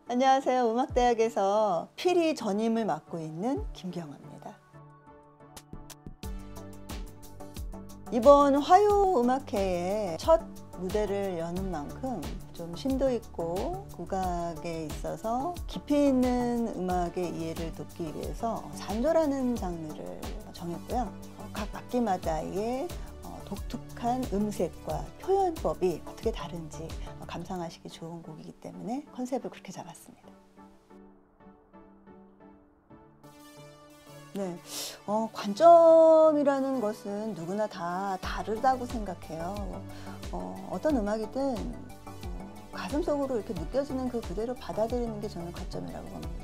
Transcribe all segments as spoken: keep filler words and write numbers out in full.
안녕하세요. 음악대학에서 피리 전임을 맡고 있는 김경아입니다. 이번 화요음악회에 첫 무대를 여는 만큼 좀 심도 있고 국악에 있어서 깊이 있는 음악의 이해를 돕기 위해서 산조라는 장르를 정했고요. 각 악기마다의 독특한 음색과 표현법이 어떻게 다른지 감상하시기 좋은 곡이기 때문에 컨셉을 그렇게 잡았습니다. 네, 어, 관점이라는 것은 누구나 다 다르다고 생각해요. 어, 어떤 음악이든 어, 가슴속으로 이렇게 느껴지는 그 그대로 받아들이는 게 저는 관점이라고 봅니다.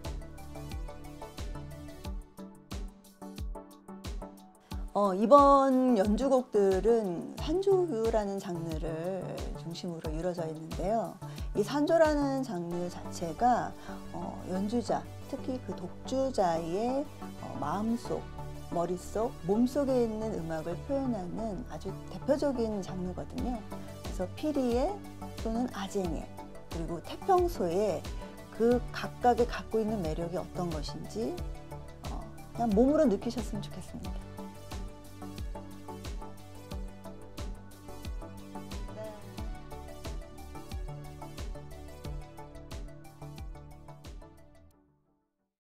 어, 이번 연주곡들은 산조라는 장르를 중심으로 이루어져 있는데요. 이 산조라는 장르 자체가 어, 연주자, 특히 그 독주자의 어, 마음속, 머릿속, 몸속에 있는 음악을 표현하는 아주 대표적인 장르거든요. 그래서 피리에 또는 아쟁에 그리고 태평소에 그 각각이 갖고 있는 매력이 어떤 것인지 어, 그냥 몸으로 느끼셨으면 좋겠습니다.